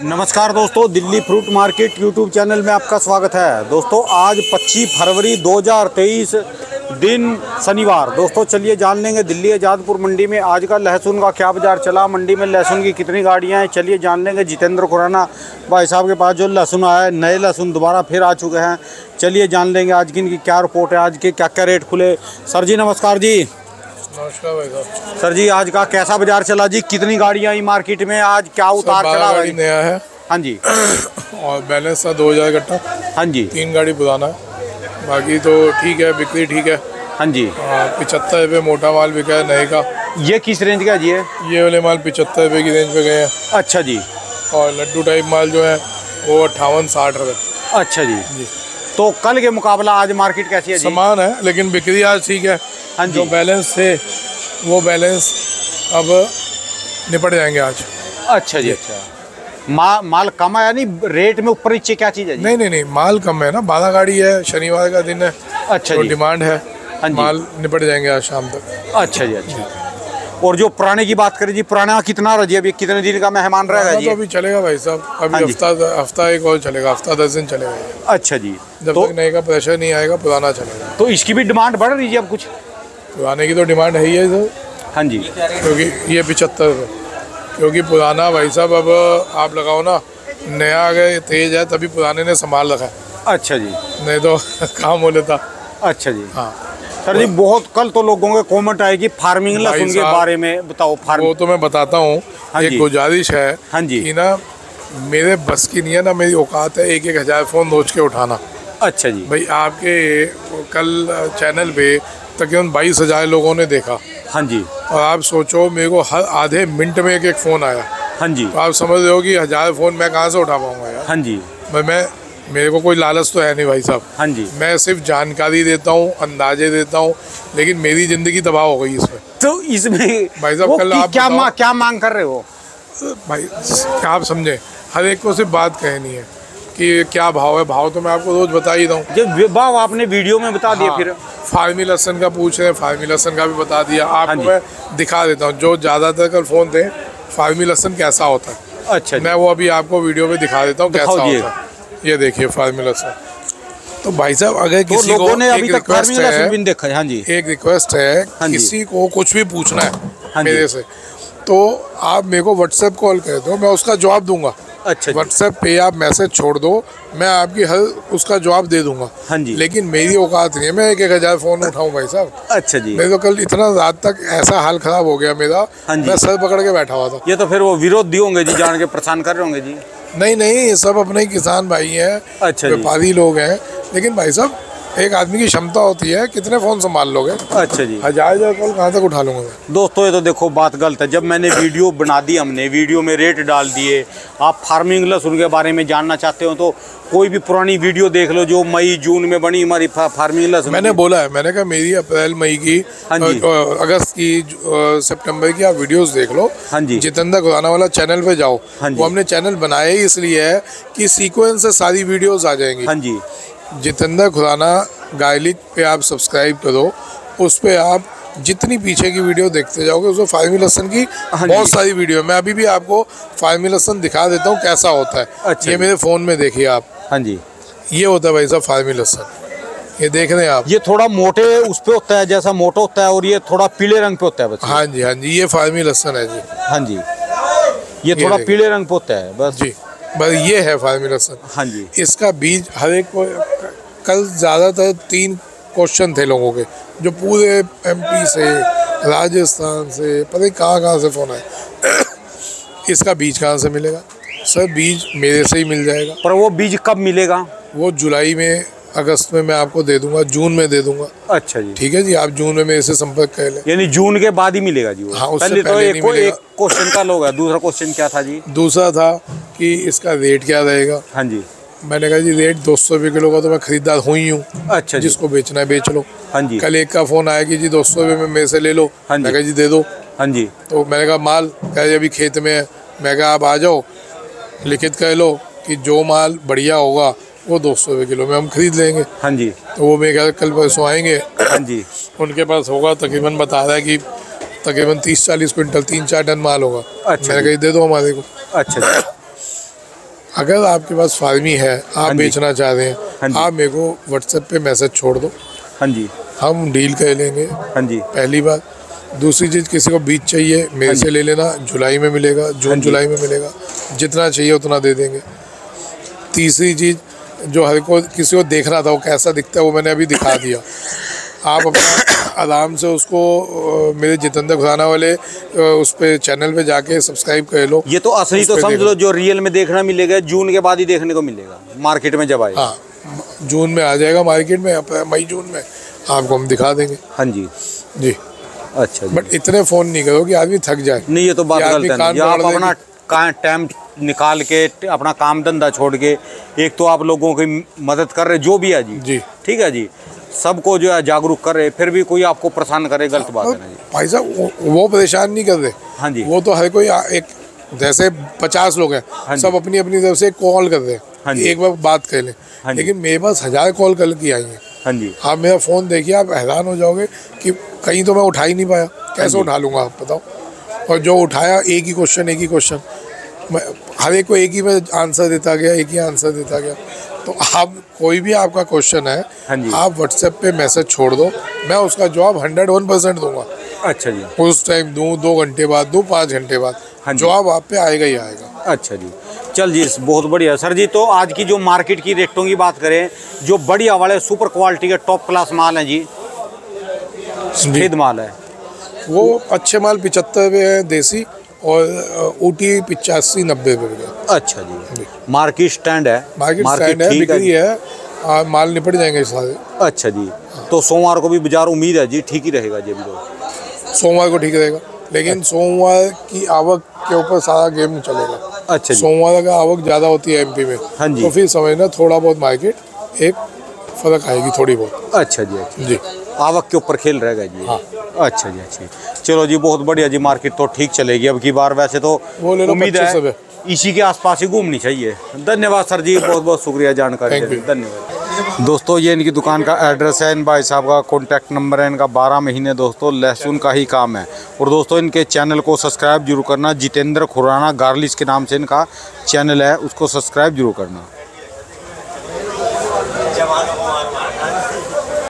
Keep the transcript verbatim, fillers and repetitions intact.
नमस्कार दोस्तों, Delhi fruit market YouTube channel में आपका स्वागत है। दोस्तों आज पच्चीस फरवरी दो हज़ार तेईस दिन शनिवार। दोस्तों चलिए जान लेंगे दिल्ली आज़ादपुर मंडी में आज का लहसुन का क्या बाजार चला, मंडी में लहसुन की कितनी गाड़ियां हैं। चलिए जान लेंगे जितेंद्र खुराना भाई साहब के पास जो लहसुन आया है, नए लहसुन दोबारा फिर आ चुके हैं। चलिए जान लेंगे आज की इनकी क्या रिपोर्ट है, आज के क्या क्या रेट खुले। सर जी नमस्कार जी। नमस्कार भाई साहब। सर जी आज का कैसा बाजार चला जी, कितनी गाड़ियां आई मार्केट में, आज क्या उतार चढ़ा गाड़ी नया है। हाँ जी। और बैलेंस था दो हज़ार कट्टा। हाँ जी। तीन गाड़ी पुराना है, बाकी तो ठीक है, बिक्री ठीक है। हाँ जी। पिछहत्तर रुपये मोटा माल बिका है नए का। ये किस रेंज का जी है? ये वाले माल पिछहत्तर रुपये की रेंज पे गए हैं। अच्छा जी। और लड्डू टाइप माल जो है वो अट्ठावन साठ रुपये। अच्छा जी जी। तो कल के मुकाबला आज मार्केट कैसी है जी? समान है, लेकिन बिक्री आज ठीक है। हाँ जी। जो बैलेंस थे वो बैलेंस अब निपट जाएंगे आज। अच्छा जी। अच्छा मा, माल कम आया नहीं, रेट में ऊपर नीचे क्या चीज़ है जी? नहीं नहीं नहीं, माल कम है ना, बारह गाड़ी है, शनिवार का दिन है। अच्छा तो जी। डिमांड है। हाँ जी। माल निपट जाएंगे आज शाम तक। अच्छा जी। अच्छा और जो पुराने की बात करें जी, पुराना कितना रहा जी, अभी कितने दिन का मेहमान रहेगा जी? तो अभी चलेगा भाई साहब, अभी हाँ जी। हफ्ता हफ्ता एक और चलेगा, हफ्ता दस दिन चलेगा। अच्छा जी। जब तो, तक नए का प्रेशर नहीं आएगा पुराना चलेगा। तो इसकी भी डिमांड बढ़ रही है अब कुछ? पुराने की तो डिमांड है ही है सर। हाँ जी। क्योंकि ये पिछहत्तर रुपये, क्योंकि पुराना भाई साहब अब आप लगाओ ना, नया अगर तेज है तभी पुराने ने संभाल रखा है। अच्छा जी। नहीं तो काम हो लेता। अच्छा जी। हाँ सर जी बहुत कल तो लोगों के कमेंट आएगी फार्मिंग लहसुन के बारे में बताओ। फार्म वो तो मैं बताता हूँ। हाँ एक जी। गुजारिश है हाँ जी। कि ना मेरे बस की नहीं है ना, मेरी औकात है एक एक हज़ार फ़ोन रोज के उठाना। अच्छा जी। भाई आपके कल चैनल पे तकरीबन बाईस हज़ार लोगों ने देखा। हाँ जी। और आप सोचो मेरे को हर आधे मिनट में एक एक फ़ोन आया। हाँ जी। तो आप समझ रहे हो कि हज़ार फ़ोन मैं कहाँ से उठा पाऊँगा यार। हाँ जी। मैं मैं मेरे को कोई लालच तो है नहीं भाई साहब। हाँ जी। मैं सिर्फ जानकारी देता हूँ, अंदाजे देता हूँ, लेकिन मेरी ज़िंदगी तबाह हो गई इसमें। तो इसमें भाई साहब वो कल कि- आप क्या बताओ। मा, क्या मांग कर रहे हो? भाई क्या आप समझे, हर एक को सिर्फ बात कहनी है कि क्या भाव है। भाव तो मैं आपको रोज़ बता ही दूँ। जब भाव आपने वीडियो में बता दिया। हाँ, फिर फार्मी लहसन का पूछ रहे हैं, फार्मी लहसन का भी बता दिया हाँ आपको। जी। मैं दिखा देता हूँ जो ज़्यादातर कल फ़ोन थे, फार्मी लहसन कैसा होता है। अच्छा जी। मैं वो अभी आपको वीडियो में दिखा देता हूँ कैसा दिखाओ जी। होता है। ये देखिए फार्मी लहसन। तो भाई साहब अगर तो किसी लोगों को ने एक अभी तक रिक्वेस्ट फार्मिंग लहसुन है, भी नहीं देखा है। हाँ जी। एक रिक्वेस्ट है, हाँ जी। किसी को कुछ भी पूछना है हाँ जी। मेरे से, तो आप मेरे को व्हाट्सएप कॉल कर दो, मैं उसका जवाब दूंगा। अच्छा जी। व्हाट्सएप पे आप मैसेज छोड़ दो, मैं आपकी हर उसका जवाब दे दूंगा। हाँ जी। लेकिन मेरी औकात नहीं है मैं एक एक हज़ार फ़ोन उठाऊँ भाई साहब। अच्छा जी। मेरे तो कल इतना रात तक ऐसा हाल खराब हो गया मेरा। हाँ जी। मैं सर पकड़ के बैठा हुआ था। ये तो फिर वो विरोधी होंगे जी, जान के परेशान कर रहे होंगे जी। नहीं नहीं, ये सब अपने ही किसान भाई हैं, अच्छा जी। व्यापारी लोग हैं। लेकिन भाई साहब एक आदमी की क्षमता होती है, कितने फ़ोन संभाल लोगे? अच्छा जी। हजार हजार कॉल कहाँ तक उठा लूँगा मैं? दोस्तों ये तो देखो बात गलत है। जब मैंने वीडियो बना दी, हमने वीडियो में रेट डाल दिए, आप फार्मिंग लहसुन के बारे में जानना चाहते हो तो कोई भी पुरानी वीडियो देख लो जो मई जून में बनी हमारी फा, फार्मिंग लहसुन। मैंने बोला है, मैंने कहा मेरी अप्रैल मई की, हाँ जी। अगस्त की, सितंबर की आप वीडियोस देख लो। हाँ जी। जितेंद्र खुराना वाला चैनल पे जाओ। हाँ जी। वो हमने चैनल बनाया ही इसलिए है कि सीक्वेंस से सारी वीडियोस आ जाएंगी। हाँ जी। जितेंद्र खुराना गायलिक पे आप सब्सक्राइब करो, उस पे आप जितनी पीछे की वीडियो देखते जाओगे उसमें फार्मी लहसन की हाँ बहुत जी। सारी वीडियो। मैं अभी भी आपको फार्मी लहसन दिखा देता हूँ कैसा होता है। अच्छा ये जी। मेरे फ़ोन में देखिए आप, हाँ जी। ये होता है भाई साहब फार्मी लहसन। ये देख रहे हैं आप? ये थोड़ा मोटे उस पे होता है, जैसा मोटा होता है, और ये थोड़ा पीले रंग पे होता है बस। हाँ जी हाँ जी, ये फार्मी लहसन है जी। हाँ जी। ये थोड़ा देखिए। पीले रंग पे होता है बस जी, बस ये है फार्मी लहसन। हाँ जी। इसका बीज हर एक को, कल ज़्यादातर तीन क्वेश्चन थे लोगों के, जो पूरे एमपी से, राजस्थान से, पता नहीं कहाँ कहाँ से फ़ोन आए। इसका बीज कहाँ से मिलेगा? सर बीज मेरे से ही मिल जाएगा। पर वो बीज कब मिलेगा? वो जुलाई में, अगस्त में मैं आपको दे दूंगा, जून में दे दूंगा। अच्छा जी। ठीक है जी, आप जून में मेरे से संपर्क कर लें। यानी जून के बाद ही मिलेगा जी वो? हाँ, उससे पहले तो पहले एक नहीं को मिलेगा। एक क्वेश्चन का लोग है। दूसरा क्वेश्चन क्या था जी? दूसरा था कि इसका रेट क्या रहेगा। हाँ जी। मैंने कहा जी रेट दो सौ रुपये किलो का तो मैं खरीदार हूँ ही हूँ। अच्छा जी। जिसको बेचना है बेच लो। हाँ जी। कल एक का फ़ोन आया कि जी दो सौ रुपये में मेरे से ले लो। हाँ जी। मैं कहा जी दे दो। हाँ जी। तो मैंने कहा माल, कहा जी अभी खेत में है। मैं कहा आप आ जाओ, लिखित कह लो कि जो माल बढ़िया होगा वो दो सौ रुपये किलो में हम खरीद लेंगे। हाँ जी। तो वो मेरे ख्याल कल परसों आएंगे। हाँ जी। उनके पास होगा तकरीबन, बता रहा है कि तकरीबन तीस चालीस क्विंटल, तीन चार टन माल होगा। अच्छा मैंने जी। कहा दे दो हमारे को। अच्छा जी। अगर आपके पास फार्मी है, आप जी। बेचना चाह रहे हाँ हैं, जी। आप मेरे को व्हाट्सएप पे मैसेज छोड़ दो, हाँ जी। हम डील कर लेंगे। हाँ जी। पहली बात। दूसरी चीज़, किसी को बीज चाहिए मेरे से ले लेना, जुलाई में मिलेगा, हाँ जून जी। जुलाई में मिलेगा, जितना चाहिए उतना दे देंगे। तीसरी चीज़, जो हर को किसी को देखना था वो कैसा दिखता है वो मैंने अभी दिखा दिया। आप अपना आराम से उसको अ, मेरे जितेंद्र खुराना वाले अ, उस पे चैनल पे जाके सब्सक्राइब कर लो। ये तो असली उस तो पे समझ देखो। लो जो रियल में देखना मिलेगा जून के बाद ही देखने को मिलेगा मार्केट में जब आए। हाँ, जून में आ जाएगा मार्केट में, अप्रैल मई जून में आपको हम दिखा देंगे। हाँ जी। जी। अच्छा जी। बट इतने फ़ोन नहीं करो कि आदमी थक जाए। नहीं ये तो बात कि आदमी गलत है ना। कान ये आप पकड़ ले अपना का- टाइम निकाल के अपना काम धंधा छोड़ के एक तो आप लोगों की मदद कर रहे जो भी है जी। जी। ठीक है जी। सबको जो है जागरूक कर रहे, फिर भी कोई आपको परेशान करे, गलत बात है ना जी। भाई साहब वो, वो परेशान नहीं कर रहे। हाँ जी। वो तो हर कोई आ- एक जैसे पचास लोग हैं, हाँ जी। सब अपनी अपनी तरफ से कॉल कर रहे हाँ हैं, जी। एक बार बात कर लें। हाँ जी। लेकिन मेरे पास हजार कॉल कल की आई हैं। हाँ जी। आप मेरा फ़ोन देखिए, आप हैरान हो जाओगे कि कहीं तो मैं उठा ही नहीं पाया, कैसे जी। उठा लूँगा आप बताओ। और जो उठाया एक ही क्वेश्चन एक ही क्वेश्चन, मैं हर एक को एक ही में आंसर देता गया, एक ही आंसर देता गया। तो आप कोई भी आपका क्वेश्चन है, हाँ जी। आप व्हाट्सएप पे मैसेज छोड़ दो, मैं उसका जवाब हंड्रेड वन परसेंट दूंगा। अच्छा जी। उस टाइम दूँ, दो घंटे बाद दूँ, पाँच घंटे बाद, हाँ जी। जवाब आप पे आएगा ही आएगा। अच्छा जी। चल जी, बहुत बढ़िया सर जी। तो आज की जो मार्केट की रेटों की बात करें, जो बढ़िया वाले सुपर क्वालिटी के टॉप क्लास माल हैं जी, सफेद माल है वो अच्छे माल पिचहत्तर रुपये है देसी, और ऊटी पिचासी नब्बे रुपये का। अच्छा जी। मार्केट स्टैंड है, मार्केट स्टैंड है, ठीक बिक्री है, आ, माल निपट जाएंगे सारे। अच्छा जी। तो सोमवार को भी बाजार उम्मीद है जी ठीक ही रहेगा जी अभी तो। सोमवार को ठीक रहेगा, लेकिन सोमवार की आवक के ऊपर सारा गेम चलेगा। अच्छा जी। सोमवार का आवक ज़्यादा होती है एमपी में, हाँ जी। तो फिर समझना थोड़ा बहुत मार्केट एक फर्क आएगी थोड़ी बहुत। अच्छा जी। अच्छा जी। आवक के ऊपर खेल रहेगा जी। हाँ। अच्छा जी। अच्छा चलो जी, बहुत बढ़िया जी। मार्केट तो ठीक चलेगी अब की बार। वैसे तो वो ले लो उम्मीद पच्चीस है रुपये। इसी के आसपास ही घूमनी चाहिए। धन्यवाद सर जी, बहुत बहुत शुक्रिया जानकारी Thank देने you. के लिए। धन्यवाद दोस्तों। ये इनकी दुकान का एड्रेस है, इन भाई साहब का कॉन्टैक्ट नंबर है इनका। बारह महीने दोस्तों लहसुन का ही काम है। और दोस्तों इनके चैनल को सब्सक्राइब जरूर करना। जितेंद्र खुराना गार्लिश के नाम से इनका चैनल है, उसको सब्सक्राइब जरूर करना।